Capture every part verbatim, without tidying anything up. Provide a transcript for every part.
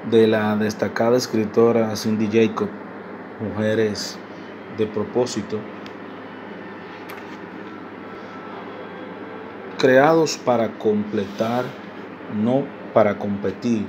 de la destacada escritora Cindy Jacobs, Mujeres de propósito, creados para completar, no para competir.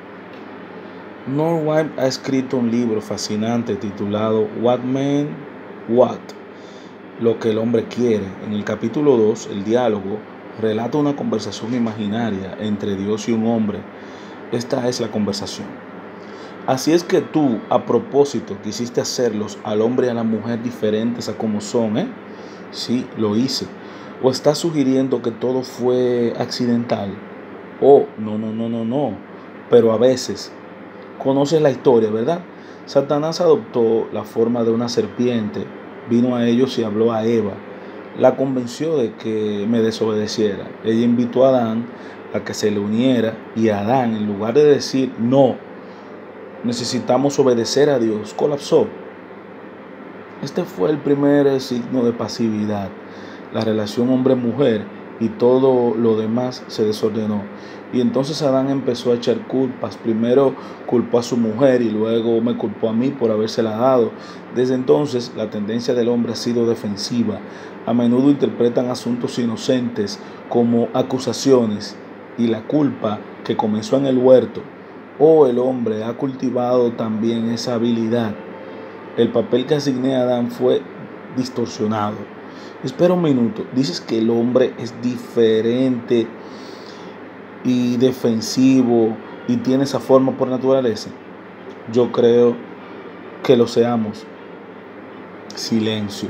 North White ha escrito un libro fascinante titulado What Man What, lo que el hombre quiere. En el capítulo dos, el diálogo relata una conversación imaginaria entre Dios y un hombre. Esta es la conversación. Así es que tú, a propósito, quisiste hacerlos al hombre y a la mujer diferentes a como son, ¿eh? Sí, lo hice. ¿O estás sugiriendo que todo fue accidental? Oh, no, no, no, no, no. Pero a veces, conoces la historia, ¿verdad? Satanás adoptó la forma de una serpiente, vino a ellos y habló a Eva. La convenció de que me desobedeciera. Ella invitó a Adán a que se le uniera y Adán, en lugar de decir no, necesitamos obedecer a Dios, colapsó. Este fue el primer signo de pasividad. La relación hombre-mujer y todo lo demás se desordenó. Y entonces Adán empezó a echar culpas. Primero culpó a su mujer y luego me culpó a mí por habérsela dado. Desde entonces la tendencia del hombre ha sido defensiva. A menudo interpretan asuntos inocentes como acusaciones y la culpa que comenzó en el huerto. Oh, el hombre ha cultivado también esa habilidad. El papel que asigné a Adán fue distorsionado. Espera un minuto. Dices que el hombre es diferente y defensivo y tiene esa forma por naturaleza. Yo creo que lo seamos. Silencio.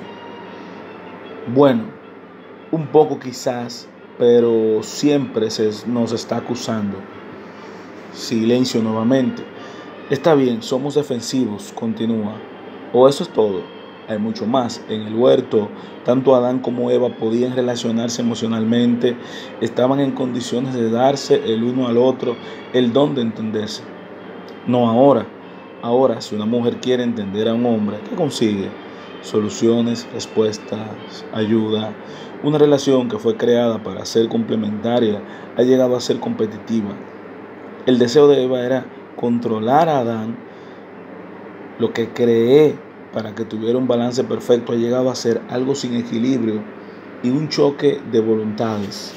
Bueno, un poco quizás, pero siempre se nos está acusando. Silencio nuevamente. Está bien, somos defensivos, continúa. ¿O eso es todo? Hay mucho más. En el huerto, tanto Adán como Eva podían relacionarse emocionalmente, estaban en condiciones de darse el uno al otro el don de entenderse. No ahora. Ahora, si una mujer quiere entender a un hombre, ¿qué consigue? Soluciones, respuestas, ayuda. Una relación que fue creada para ser complementaria ha llegado a ser competitiva. El deseo de Eva era controlar a Adán. Lo que creé para que tuviera un balance perfecto ha llegado a ser algo sin equilibrio y un choque de voluntades.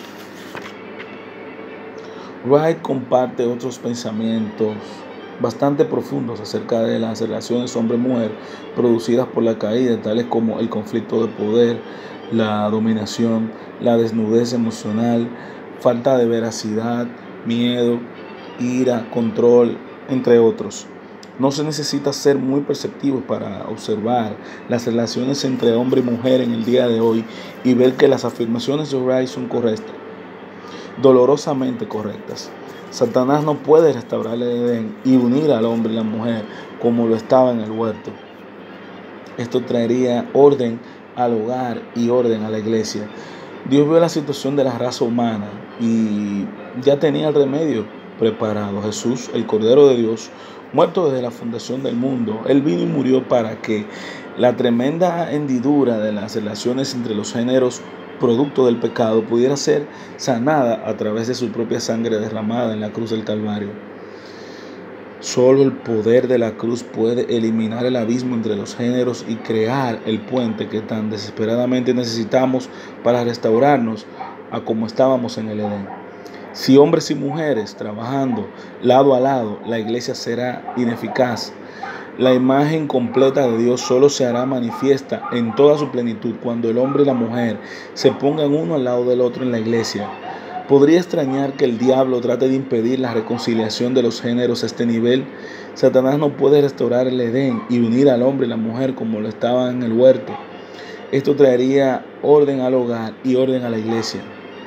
Wright comparte otros pensamientos bastante profundos acerca de las relaciones hombre-mujer producidas por la caída, tales como el conflicto de poder, la dominación, la desnudez emocional, falta de veracidad, miedo, ira, control, entre otros. No se necesita ser muy perceptivo para observar las relaciones entre hombre y mujer en el día de hoy y ver que las afirmaciones de Wright son correctas, dolorosamente correctas. Satanás no puede restaurar el Edén y unir al hombre y la mujer como lo estaba en el huerto. Esto traería orden al hogar y orden a la iglesia. Dios vio la situación de la raza humana y ya tenía el remedio preparado. Jesús, el Cordero de Dios, muerto desde la fundación del mundo, Él vino y murió para que la tremenda hendidura de las relaciones entre los géneros producto del pecado pudiera ser sanada a través de su propia sangre derramada en la cruz del Calvario. Solo el poder de la cruz puede eliminar el abismo entre los géneros y crear el puente que tan desesperadamente necesitamos para restaurarnos a como estábamos en el Edén. Si hombres y mujeres trabajando lado a lado, la iglesia será ineficaz. La imagen completa de Dios solo se hará manifiesta en toda su plenitud cuando el hombre y la mujer se pongan uno al lado del otro en la iglesia. ¿Podría extrañar que el diablo trate de impedir la reconciliación de los géneros a este nivel? Satanás no puede restaurar el Edén y unir al hombre y la mujer como lo estaban en el huerto. Esto traería orden al hogar y orden a la iglesia,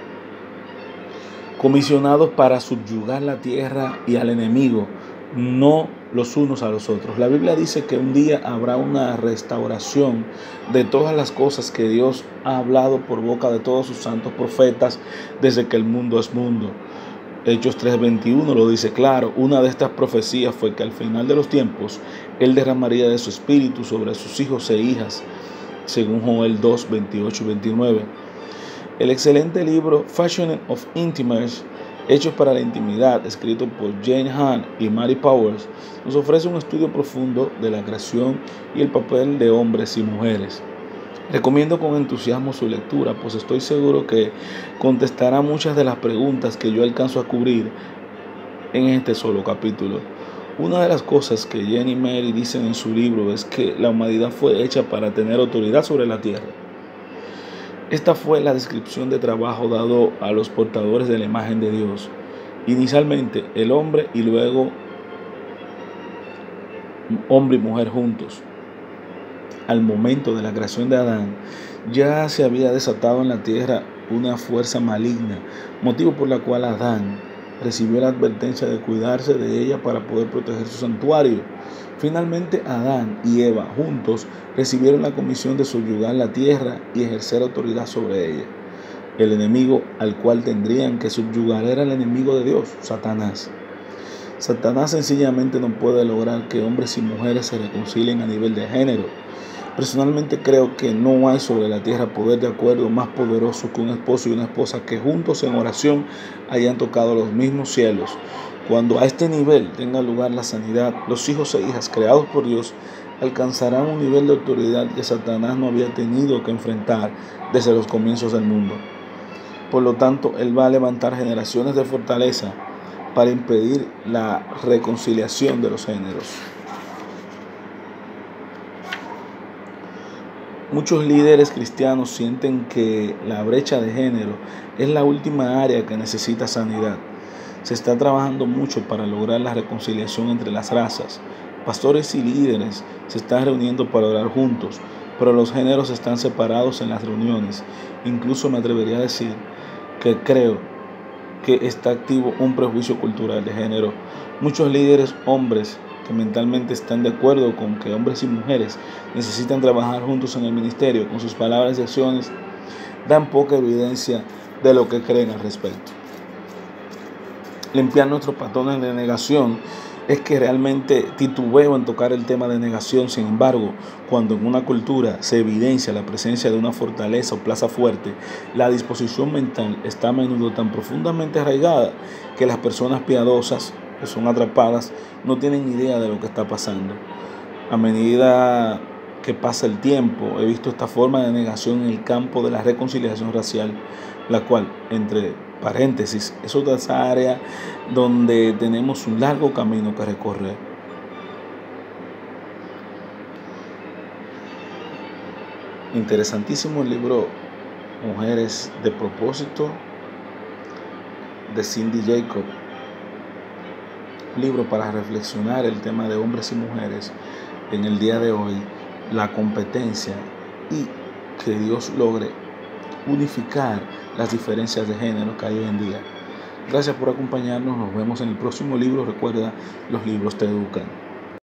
comisionados para subyugar la tierra y al enemigo, no los unos a los otros. La Biblia dice que un día habrá una restauración de todas las cosas que Dios ha hablado por boca de todos sus santos profetas desde que el mundo es mundo. Hechos tres veintiuno lo dice claro. Una de estas profecías fue que al final de los tiempos Él derramaría de su espíritu sobre sus hijos e hijas, según Joel dos veintiocho y veintinueve. El excelente libro Fashioning of Intimacy Hechos para la Intimidad, escrito por Jane Hahn y Mary Powers, nos ofrece un estudio profundo de la creación y el papel de hombres y mujeres. Recomiendo con entusiasmo su lectura, pues estoy seguro que contestará muchas de las preguntas que yo alcanzo a cubrir en este solo capítulo. Una de las cosas que Jane y Mary dicen en su libro es que la humanidad fue hecha para tener autoridad sobre la tierra. Esta fue la descripción de trabajo dado a los portadores de la imagen de Dios. Inicialmente el hombre y luego hombre y mujer juntos. Al momento de la creación de Adán, ya se había desatado en la tierra una fuerza maligna, motivo por la cual Adán recibió la advertencia de cuidarse de ella para poder proteger su santuario. Finalmente, Adán y Eva juntos recibieron la comisión de subyugar la tierra y ejercer autoridad sobre ella. El enemigo al cual tendrían que subyugar era el enemigo de Dios, Satanás. Satanás sencillamente no puede lograr que hombres y mujeres se reconcilien a nivel de género. Personalmente creo que no hay sobre la tierra poder de acuerdo más poderoso que un esposo y una esposa que juntos en oración hayan tocado los mismos cielos. Cuando a este nivel tenga lugar la sanidad, los hijos e hijas creados por Dios alcanzarán un nivel de autoridad que Satanás no había tenido que enfrentar desde los comienzos del mundo. Por lo tanto, Él va a levantar generaciones de fortaleza para impedir la reconciliación de los géneros. Muchos líderes cristianos sienten que la brecha de género es la última área que necesita sanidad. Se está trabajando mucho para lograr la reconciliación entre las razas. Pastores y líderes se están reuniendo para orar juntos, pero los géneros están separados en las reuniones. Incluso me atrevería a decir que creo que está activo un prejuicio cultural de género. Muchos líderes hombres que mentalmente están de acuerdo con que hombres y mujeres necesitan trabajar juntos en el ministerio, con sus palabras y acciones, dan poca evidencia de lo que creen al respecto. Limpiar nuestros patrones de negación es que realmente titubeo en tocar el tema de negación. Sin embargo, cuando en una cultura se evidencia la presencia de una fortaleza o plaza fuerte, la disposición mental está a menudo tan profundamente arraigada que las personas piadosas que son atrapadas no tienen idea de lo que está pasando. A medida que pasa el tiempo, he visto esta forma de negación en el campo de la reconciliación racial, la cual, entre paréntesis, es otra área donde tenemos un largo camino que recorrer. Interesantísimo el libro Mujeres de Propósito de Cindy Jacob. Libro para reflexionar el tema de hombres y mujeres en el día de hoy, la competencia y que Dios logre unificar las diferencias de género que hay hoy en día. Gracias por acompañarnos, nos vemos en el próximo libro. Recuerda, los libros te educan.